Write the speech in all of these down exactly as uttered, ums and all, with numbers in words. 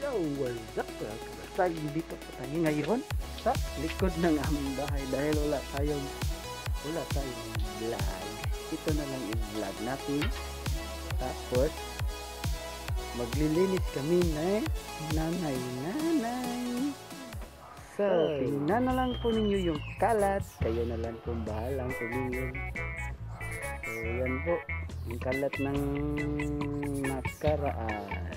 Hello, what's up? Kasag dito po tayo ngayon sa likod ng aming bahay dahil wala tayong wala tayong vlog. Ito na lang yung vlog natin. Tapos maglilinis kami na nanay nanay. So, tingnan na lang po ninyo yung kalat. Kayo na lang kung bahalang tumingin. So, yan po yung kalat ng nakaraan.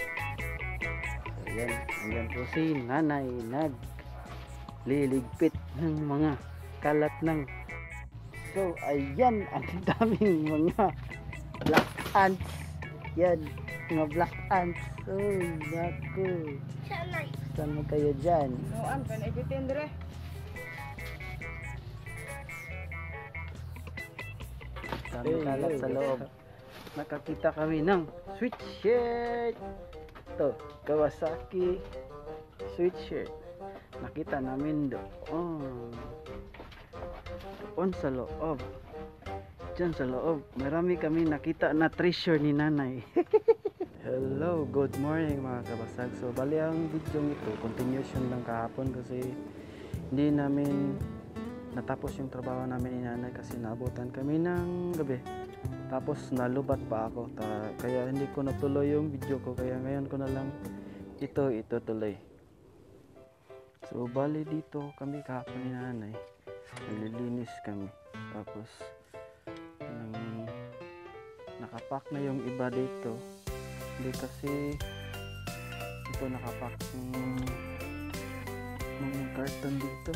Ayan, andyan po si nanay nagliligpit ng mga kalat ng so ayan, ang daming mga black ants. Yan, mga black ants. Oh, naku, saan mo kayo dyan? Noan, panagitin dire. Daming kalat sa loob. Nakakita kami ng sweatshirt. Ito, Kawasaki sweatshirt. Nakita namin doon. Doon sa loob. Diyan sa loob. Marami kami nakita na treasure ni nanay. Hello, good morning mga kabasag. So, bali ang video ito, continuation lang kahapon kasi hindi namin natapos yung trabaho namin ni nanay kasi naabutan kami ng gabi. Tapos nalubat pa ako ta, kaya hindi ko natuloy yung video ko, kaya ngayon ko na lang ito itutuloy. So bali dito kami kahapon ni nanay, naglilinis kami. Tapos nang nakapack na yung iba dito, hindi kasi ito nakapack ng mga karton dito.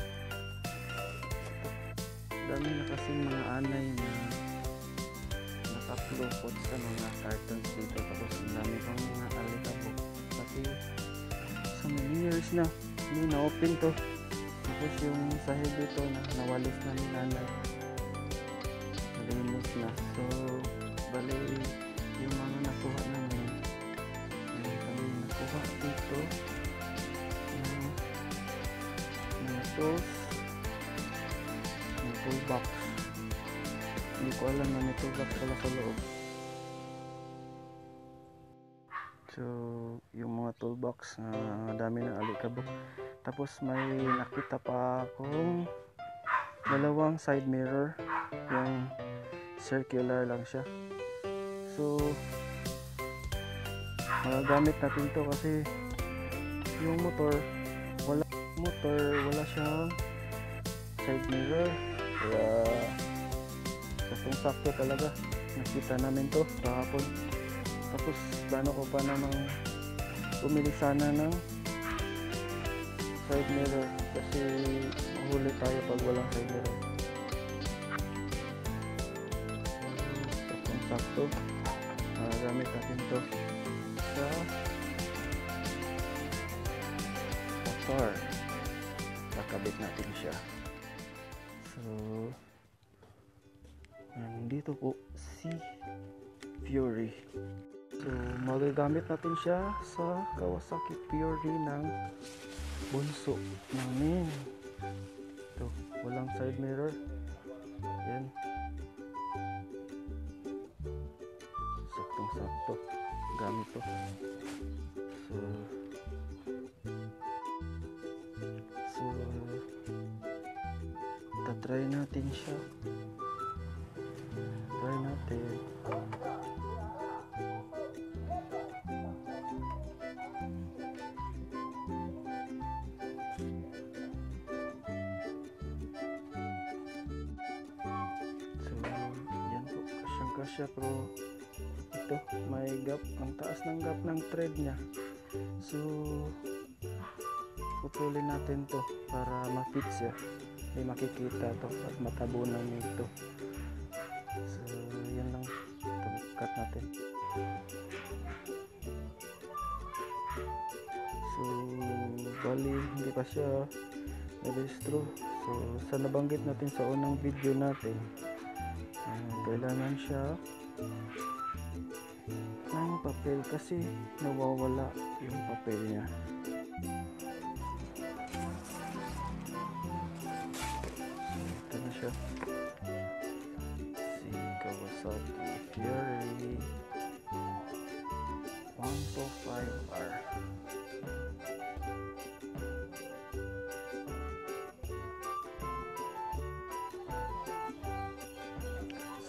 Dami na kasing mga anay na nakaplopot sa mga cartons dito. Tapos ang dami pang mga alikabok kasi so many years na hindi na-open to. Tapos yung sahig dito na nawalis na ni nanay, nalinis na. So bali yung mga nakuha namin, yung kami nakuha dito yung mga tools, yung toolbox. Hindi ko alam na may toolbox pala sa loob. So yung mga toolbox na uh, dami ng alikabok. Tapos may nakita pa akong dalawang side mirror, yung circular lang siya. So magagamit natin to kasi yung motor wala motor wala siyang side mirror, kaya saktong sakto talaga nakita namin to kahapon. Tapos plano ko pa namang bumili sana ng side mirror kasi mahuli tayo pag walang side mirror. Saktong sakto magagamit natin to sa motor, kakabit natin siya. So nandito po si Fury. So magagamit natin siya sa Kawasaki Fury ng bunso namin. Ito, walang side mirror. Yan, saktong sakto gamit to. So so tatry natin siya. Try natin. So yan po, kasyang kasya, pero ito may gap, ang taas ng gap ng thread niya. So pupulin natin to para ma-fit siya, may makikita to at matabunan nito. So yan lang, cut natin. So bali hindi pa siya na-distro. So sa nabanggit natin sa unang video natin, uh, kailangan siya ng papel kasi nawawala yung papel niya. Ito na siya, si Kawasaki Fury one two five R.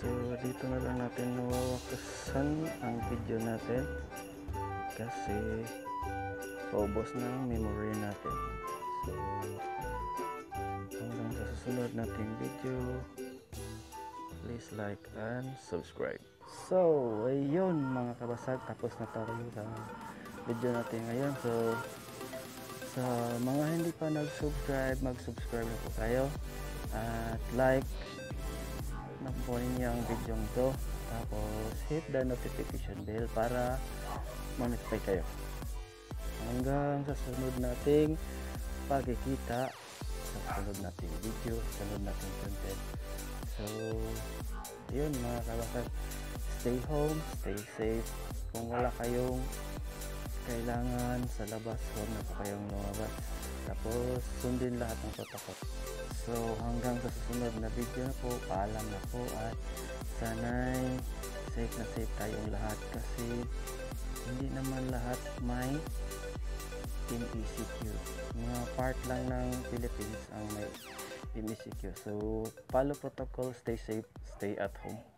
So dito na lang natin nawawakasan ang video natin kasi paubos na ang memory natin. So hanggang sa susunod nating video, please like and subscribe. So ayun mga kabasag, tapos na tayo sa video natin ngayon. So sa mga hindi pa nag-subscribe, mag-subscribe na po kayo at like na po ninyo ang video ito, tapos hit the notification bell para ma-notify kayo hanggang sa sunod nating pagkikita sa sunod nating video, sunod nating content. So yun mga kabasag, stay home, stay safe. Kung wala kayong kailangan sa labas, huwag na po kayong lumabas, tapos sundin lahat ng protocol. So hanggang sa susunod na video na po, paalam na po at sana'y safe na safe tayong lahat kasi hindi naman lahat may M E C Q. Mga part lang ng Philippines ang may M E C Q. So follow protocol, stay safe, stay at home.